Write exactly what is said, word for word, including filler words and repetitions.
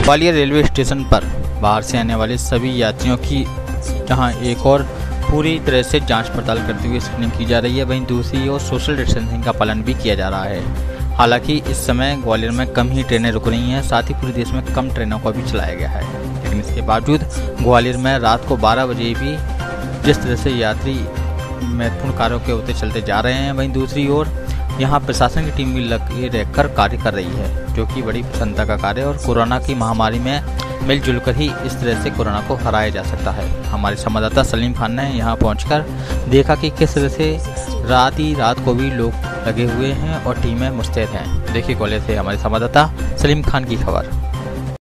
Gwalior railway station पर बाहर से आने वाले सभी यात्रियों की जहां एक और पूरी तरह से जांच पड़ताल करते हुए स्क्रीनिंग की जा रही है, वहीं दूसरी ओर सोशल डिस्टेंसिंग का पालन भी किया जा रहा है। हालांकि इस समय ग्वालियर में कम ही ट्रेनें रुक रही हैं, साथ ही पूरे देश में कम ट्रेनों को भी चलाया गया है, लेकिन इसके बावजूद ग्वालियर में रात को बारह बजे भी जिस तरह से यात्री महत्वपूर्ण कार्यों के होते चलते जा रहे हैं, वहीं दूसरी ओर यहाँ प्रशासन की टीम भी लगे रहकर कार्य कर रही है, जो कि बड़ी प्रसन्नता का कार्य है। और कोरोना की महामारी में मिलजुल कर ही इस तरह से कोरोना को हराया जा सकता है। हमारे संवाददाता सलीम खान ने यहाँ पहुंचकर देखा कि किस तरह से रात ही रात को भी लोग लगे हुए हैं और टीमें मुस्तैद हैं। देखिए ग्वालियर से हमारे संवाददाता सलीम खान की खबर।